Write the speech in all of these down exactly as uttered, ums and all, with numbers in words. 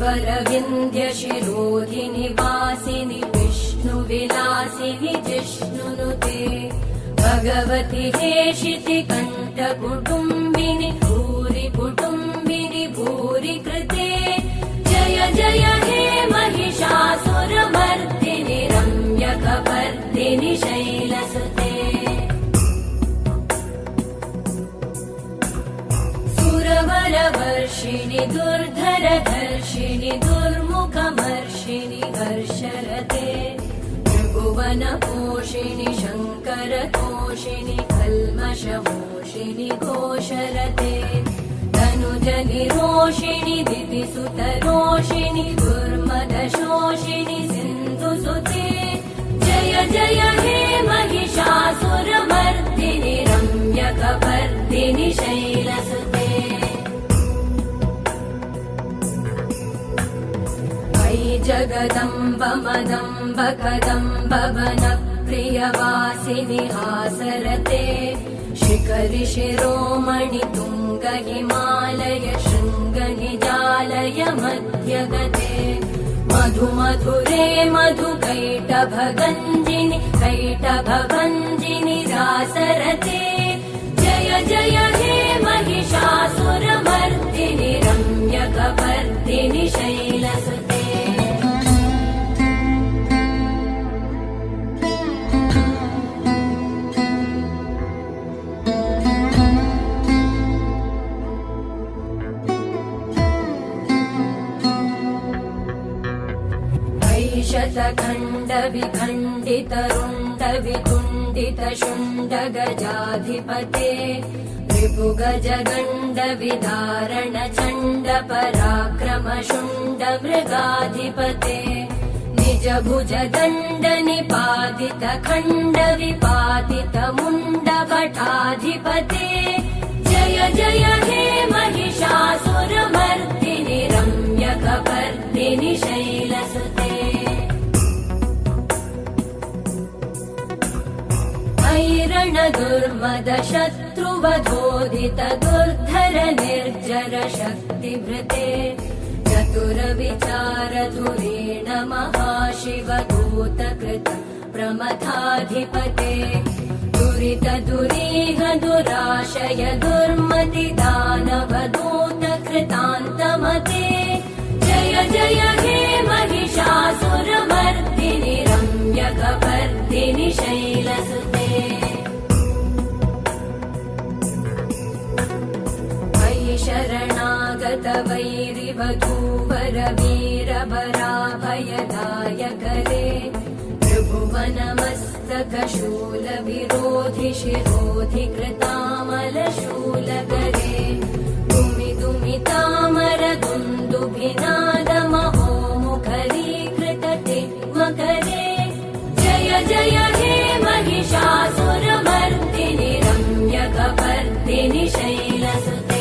श्रीवरविन्द्यशिरोधिनि वासिनि विष्णुविलासिनि जिष्णुनुते भगवति हेशिति कण्ठकुटुम्बिनि भूरि कुटुम्बिनि भूरि कृते जय जय हे महिषासुरमर्दिनि रम्यकपर्दिनि शैलसुते सुरवरवर्षिणि दुर्धरधर्षिणि दुर्मुखमर्षिणि हर्षरते त्रिभुवनपोषिणि शङ्करतोषिणि कल्मषमोषिणि घोषरते तनुजनिरोषिणि दितिसुतरोषिणि दुर्मदशोषिणि सिन्धुसुते जय जय हे महिषासुरमर्दिनि रम्यकपर्दिनि शैलसुते जगदम्ब मदम्ब कदम्ब वनप्रियवासिनि हासरते शिखरि शिरोमणि तुङ्ग हिमालय शृङ्ग निजालय मध्यगते मधु मधुरे मधु कैटभगञ्जिनि कैटभभञ्जिनि रासरते जय जय हे महिषासुरमर्दिनि रम्यकपर्दिनि शैलसुते शतखण्ड विखण्डित रुण्ड वितुण्डित शुण्ड गजाधिपते रिपु गज गण्ड विदारण चण्ड पराक्रम शुण्ड मृगाधिपते निज भुज दण्ड निपातित खण्ड विपातित मुण्ड भटाधिपते जय जय हे महिषासुरमर्दिनि रम्यकपर्दिनि शैलसुते ऐरण दुर्मद शत्रुवधोदित दुर्धर निर्जर शक्तिभृते चतुर विचार धुरेण महाशिवदूत कृत प्रमथाधिपते दुरित दुरीह दुराशय दुर्मति दानवदूत कृतान्तमते जय जय हे महिषासुरमर्दिनि रम्यकपर्दिनि शैलसुते शरणागत वैरिवधूवर वीरवराभयदायकरे त्रिभुवनमस्तक शूल विरोधि शिरोधि कृतामल शूलकरे दुमि दुमि तामर दुन्दुभिनाद महो मुखरीकृतते मकरे जय जय हे महिषासुरमर्दिनि रम्यकपर्दिनि शैलसुते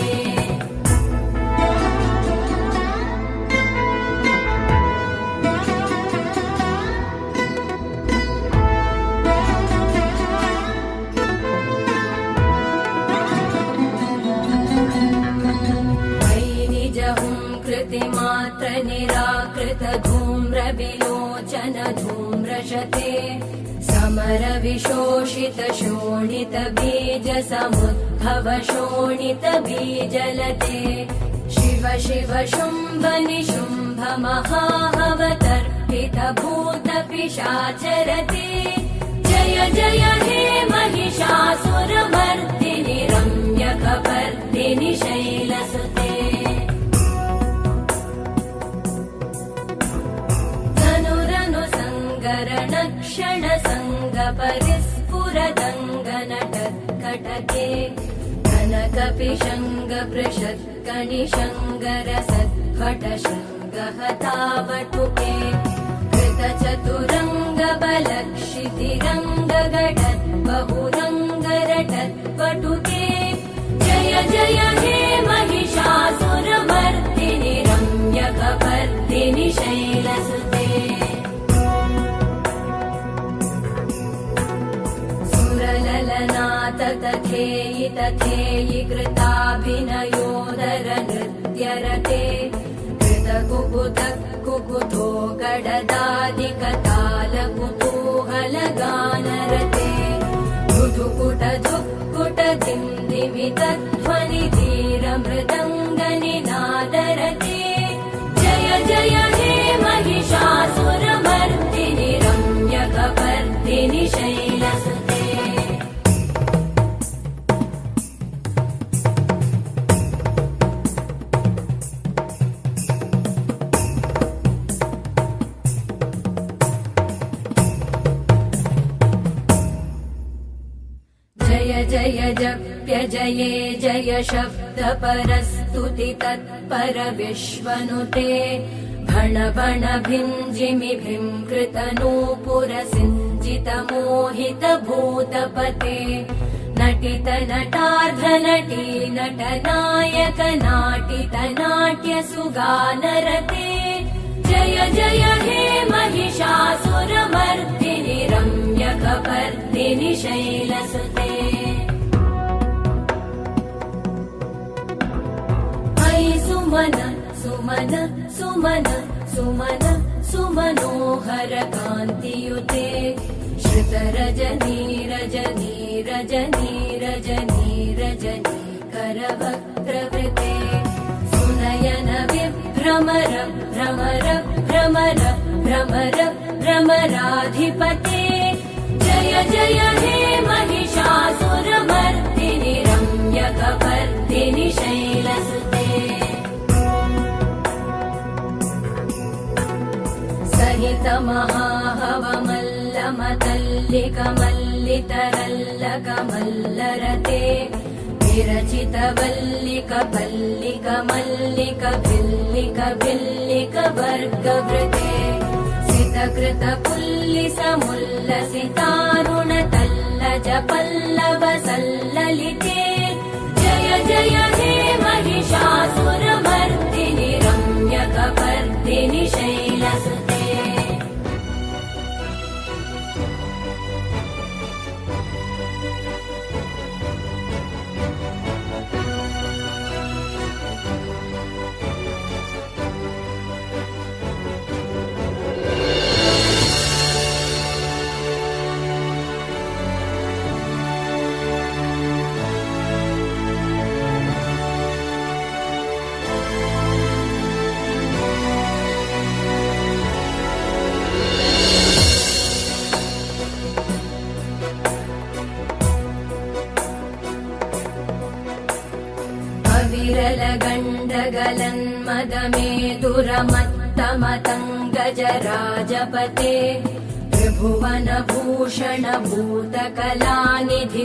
मात्र निराकृत धूम्र विलोचन धूम्रशते समर विशोषित शोणित बीज समुद्भव शोणित बीजलते शिव शिव शुम्भ निशुम्भ महाहवतर्पित भूत पिशाचरते जय जय हे महिषासुरमर्दिनि रम्यकपर्दिनि शैलसुते क्षण संग परिस्फुरदङ्गनटत्कटके कनकपिशङ्ग पृषत्कणिशङ्गर सद्भट शृङ्गहतावटुके कृतचतुरङ्ग बलक्षितिरङ्ग गटत् बहुरङ्गरटत्पटुके जय जय हे महिषासुरमर्दिनि रम्यकपर्दिनि शैलसुते तथेयि तथेयि कृताभिनयोदर नृत्यरते कृत कुकुत कुकुतो गडदादिकतालकुतूहलगानरते धुधुकुट धुक्कुट दिन्दिमितध्वनि धीरमृदङ्गनिनादरते जय जय हे महिषासुरमर्दिनि रम्यकपर्दिनि शैलसुते जय जप्य जये जय शब्द परस्तुति तत्पर विश्वनुते भण भण भिञ्जिमि भिङ्कृत नूपुर सिञ्जित मोहित भूतपते नटित नटार्ध नटी नट नायक नाटित नाट्य सुगानरते जय जय हे महिषासुरमर्दिनि रम्यकपर्दिनि शैलसुते सुमन सुमन सुमन सुमन सुमनोहर कान्तियुते श्रुत रजनी रजनी रजनी रजनी रजनी करवक्त्रवृते सुनयन विभ्रमर भ्रमर भ्रमर भ्रमर भ्रमराधिपते जय जय हे महिषासुरमर्दिनि रम्यकपर्दिनि शैलसुते सहित महाहवमल्लमतल्लिकमल्लितरल्लकमल्लरते विरचित वल्लिक पल्लिक मल्लिक भिल्लिक भिल्लिक वर्गवृते सितकृत पुल्लिस मुल्लसितारुण तल्लज पल्लव सल्ललिते जय जय हे महिषासुरमर्दिनि रम्यकपर्दिनि शैलसुते विरलगण्डगलन्मदमेदुरमत्तमतङ्गजराजपते त्रिभुवनभूषण भूतकलानिधि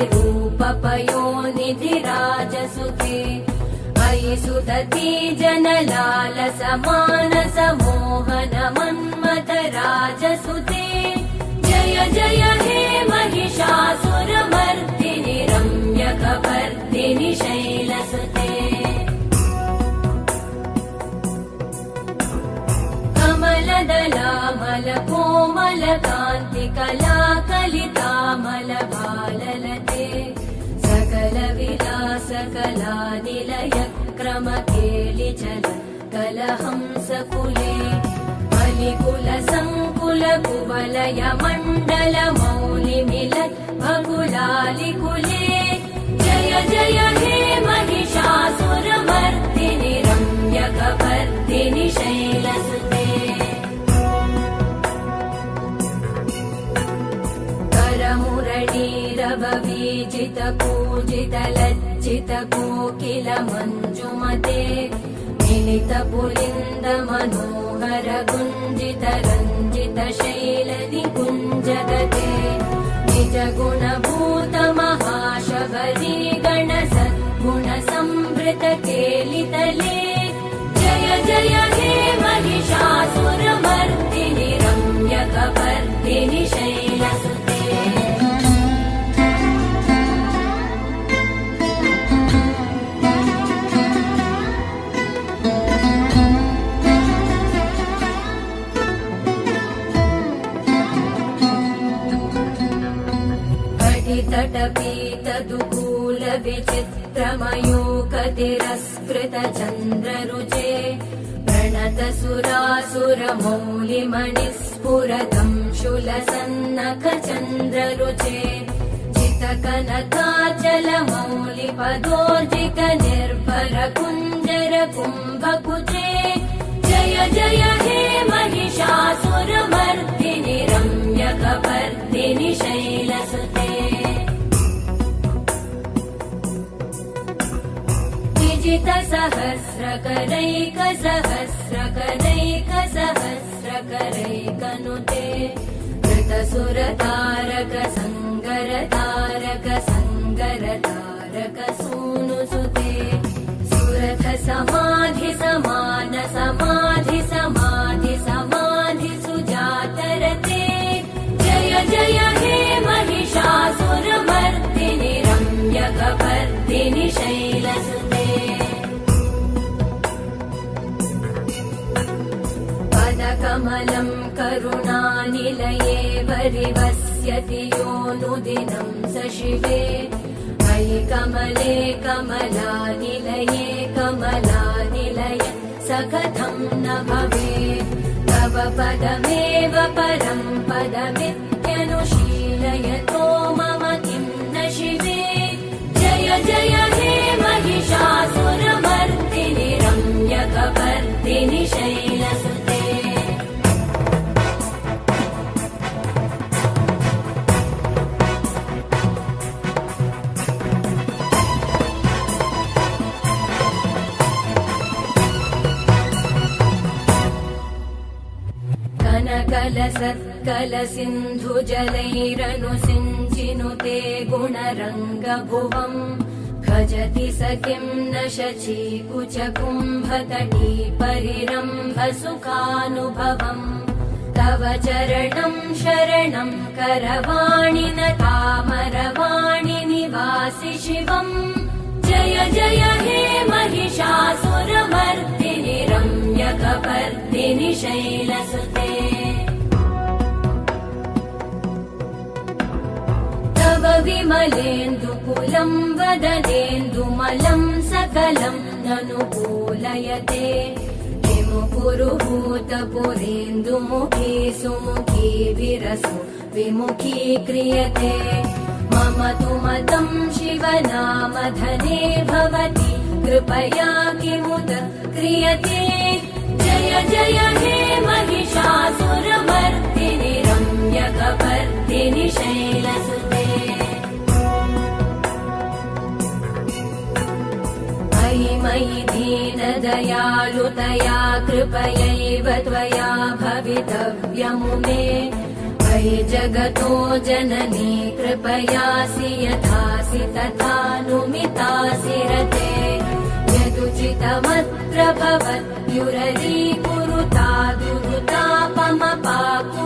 रूपपयोनिधिराजसुते अयि सुतती जनलालस मानस मोहन मन्मथ राजसुते जय जय हे महिषासुरमर्दिनि रम्यकपर्दिनि शैलसुते कमलदलामल कोमल कान्ति कला कलितामल भाललते सकल विलास कला निलय क्रम केलिचल कलहंस कुले बलिकुल संकुल कुवलय मण्डल मौलि मिलत् भकुलालि कुले जय जय हे महिषासुरमर्दिनि रम्यकपर्दिनि शैलसुते करमुरलीरववीजित पूजित लज्जित कोकिल मञ्जुमते मिलित पुलिन्द मनोहर गुञ्जित रञ्जित शैल निकुञ्जगते निज गुणभूत महाशबरी गण सद्गुण संवृत केलितले जय जय हे महिषासुरमर्दिनि रम्यकपर्दिनि शैलसुते तटपीत दुकूल विचित्रमयूक तिरस्कृत चन्द्ररुचे प्रणतसुरासुरमौलिमणिस्फुरतं शूलसन्नखचन्द्ररुचे जितकनकाचलमौलिपदोर्जित निर्भर कुञ्जर कुम्भकुचे जय जय हे महिषासुरमर्दिनि रम्यकपर्दिनि शैलसुते विजितसहस्रकरैकसहस्रकरैकसहस्रकरैकनुते कृतसुरतारक सङ्गरतारक सङ्गरतारक सूनुसुते सुरथ समाधि समान समाधि समाधि समाधि सुजातरते जय जय हे महिषासुरमर्दिनि रम्यकपर्दिनि शैलसुते पदकमलं करुणानिलये वरिवस्यति योऽनुदिनं स शिवे मयि कमले कमलानिलये कमलानिलय स कथं न भवेत् तव पदमेव परं पदमित्यनुशीलयतो मम किं न शिवे जय जय हे महिषासुरमर्दिनि रम्यकपर्दिनि शैलसुते कलसत्कलसिन्धुजलैरनुसिञ्चिनुते गुणरङ्गभुवम् भजति स किं न शचीकुचकुम्भतटी परिरम्भ सुखानुभवम् तव चरणं शरणं करवाणि न तामरवाणि निवासि शिवम् जय जय हे महिषासुरमर्दिनि रम्यकपर्दिनि शैलसुते तव विमलेन्दुकुलं वदनेन्दुमलं सकलं ननुकूलयते किमु पुरुहूतपुरेन्दुमुखी सुमुखी विरसो विमुखी क्रियते मम तु मतं शिवनामधने भवति कृपया किमुत क्रियते जय जय हे महिषासुरमर्दिनि रम्यकपर्दिनि शैलसुते मयि मयि दीनदयालुतया कृपयैव त्वया भवितव्यमुमे मयि जगतो जननी कृपयासि यथासि तथानुमितासि रते यदुचितमत्र भवत्युररी कुरुता दुरुतापमपाकु